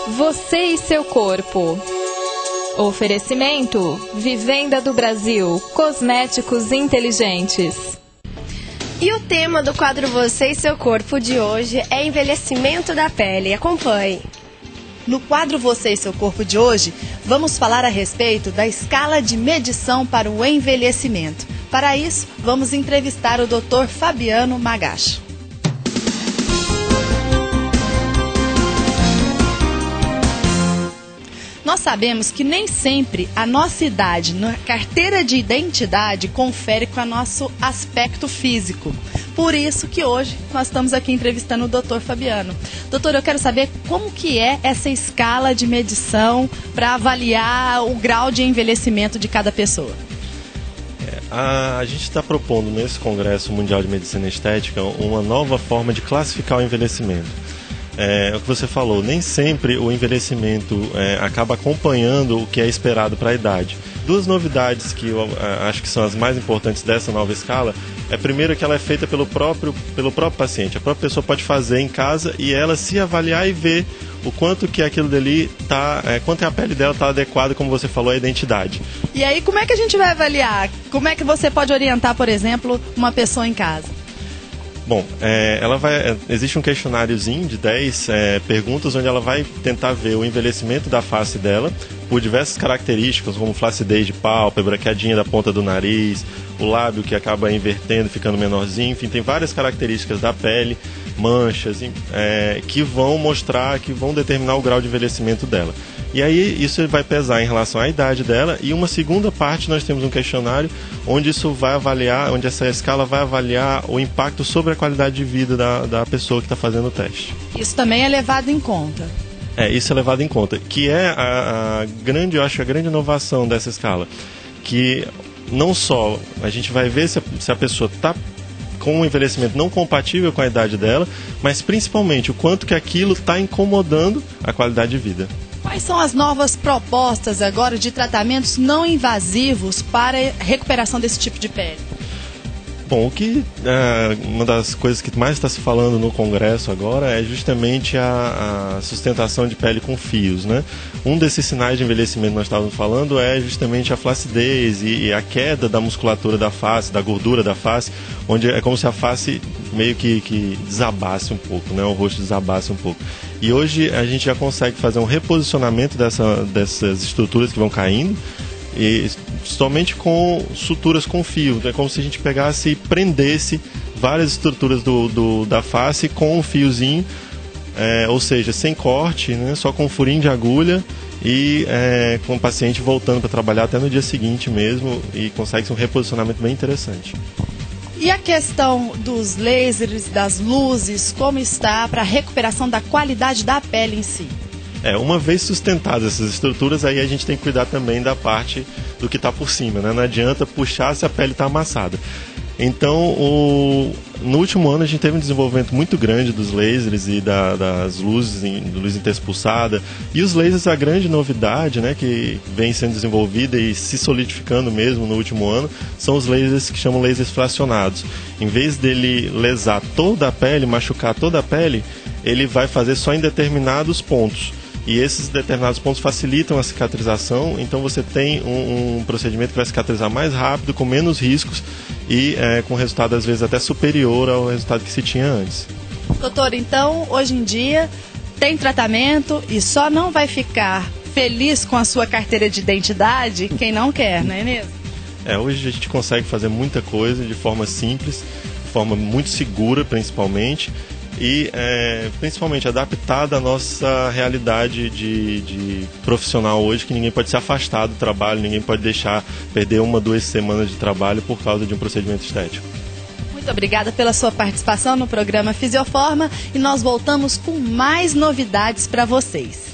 Você e seu corpo. Oferecimento: Vivenda do Brasil, cosméticos inteligentes. E o tema do quadro Você e seu corpo de hoje é envelhecimento da pele. Acompanhe. No quadro Você e seu corpo de hoje, vamos falar a respeito da escala de medição para o envelhecimento. Para isso, vamos entrevistar o Dr. Fabiano Magacho. Nós sabemos que nem sempre a nossa idade na carteira de identidade confere com o nosso aspecto físico. Por isso que hoje nós estamos aqui entrevistando o Dr. Fabiano. Doutor, eu quero saber como que é essa escala de medição para avaliar o grau de envelhecimento de cada pessoa. A gente está propondo nesse Congresso Mundial de Medicina Estética uma nova forma de classificar o envelhecimento. O que você falou, nem sempre o envelhecimento acaba acompanhando o que é esperado para a idade. Duas novidades que eu acho que são as mais importantes dessa nova escala é, primeiro, que ela é feita pelo próprio paciente. A própria pessoa pode fazer em casa e ela se avaliar e ver o quanto que aquilo dali tá, quanto a pele dela está adequada, como você falou, à identidade. E aí, como é que a gente vai avaliar? Como é que você pode orientar, por exemplo, uma pessoa em casa? Bom, existe um questionáriozinho de 10 perguntas onde ela vai tentar ver o envelhecimento da face dela por diversas características, como flacidez de pálpebra, quedinha da ponta do nariz, o lábio que acaba invertendo, ficando menorzinho, enfim, tem várias características da pele, manchas, que vão mostrar, que vão determinar o grau de envelhecimento dela. E aí isso vai pesar em relação à idade dela, e uma segunda parte nós temos um questionário onde isso vai avaliar, onde essa escala vai avaliar o impacto sobre a qualidade de vida da pessoa que está fazendo o teste. Isso também é levado em conta. Isso é levado em conta, que é eu acho a grande inovação dessa escala, que não só a gente vai ver se a pessoa está com um envelhecimento não compatível com a idade dela, mas principalmente o quanto que aquilo está incomodando a qualidade de vida. Quais são as novas propostas agora de tratamentos não invasivos para a recuperação desse tipo de pele? Bom, uma das coisas que mais está se falando no Congresso agora é justamente a sustentação de pele com fios, né? Um desses sinais de envelhecimento que nós estávamos falando é justamente a flacidez e a queda da musculatura da face, da gordura da face, onde é como se a face meio que desabasse um pouco, né? O rosto desabasse um pouco. E hoje a gente já consegue fazer um reposicionamento dessas estruturas que vão caindo, e somente com suturas com fio. É como se a gente pegasse e prendesse várias estruturas da face com um fiozinho, ou seja, sem corte, né, só com um furinho de agulha, e com o paciente voltando para trabalhar até no dia seguinte mesmo, e consegue ser um reposicionamento bem interessante. E a questão dos lasers, das luzes, como está para a recuperação da qualidade da pele em si? Uma vez sustentadas essas estruturas, aí a gente tem que cuidar também da parte do que está por cima, né? Não adianta puxar se a pele está amassada. Então, no último ano a gente teve um desenvolvimento muito grande dos lasers e das luzes, luz interpulsada. E os lasers, a grande novidade, né, que vem sendo desenvolvida e se solidificando mesmo no último ano, são os lasers que chamam lasers fracionados. Em vez dele lesar toda a pele, machucar toda a pele, ele vai fazer só em determinados pontos. E esses determinados pontos facilitam a cicatrização, então você tem um procedimento que vai cicatrizar mais rápido, com menos riscos e com resultado às vezes até superior ao resultado que se tinha antes. Doutor, então hoje em dia tem tratamento e só não vai ficar feliz com a sua carteira de identidade quem não quer, não é mesmo? Hoje a gente consegue fazer muita coisa de forma simples, de forma muito segura principalmente, e principalmente adaptada à nossa realidade de profissional hoje, que ninguém pode se afastar do trabalho, ninguém pode perder 1 ou 2 semanas de trabalho por causa de um procedimento estético. Muito obrigada pela sua participação no programa Fisioforma, e nós voltamos com mais novidades para vocês.